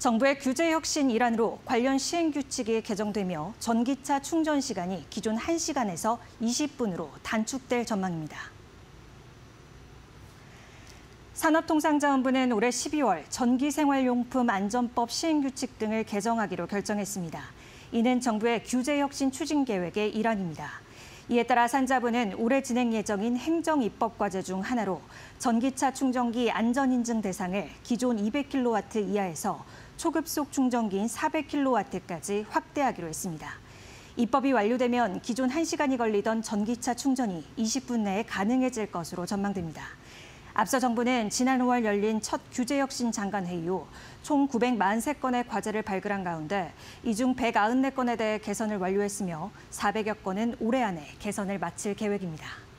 정부의 규제 혁신 일환으로 관련 시행 규칙이 개정되며 전기차 충전 시간이 기존 1시간에서 20분으로 단축될 전망입니다. 산업통상자원부는 올해 12월 전기생활용품 안전법 시행규칙 등을 개정하기로 결정했습니다. 이는 정부의 규제 혁신 추진 계획의 일환입니다. 이에 따라 산자부는 올해 진행 예정인 행정입법과제 중 하나로 전기차 충전기 안전인증 대상을 기존 200kW 이하에서 초급속 충전기인 400kW까지 확대하기로 했습니다. 입법이 완료되면 기존 1시간이 걸리던 전기차 충전이 20분 내에 가능해질 것으로 전망됩니다. 앞서 정부는 지난 5월 열린 첫 규제혁신 장관회의 후 총 943건의 과제를 발굴한 가운데 이 중 194건에 대해 개선을 완료했으며 400여 건은 올해 안에 개선을 마칠 계획입니다.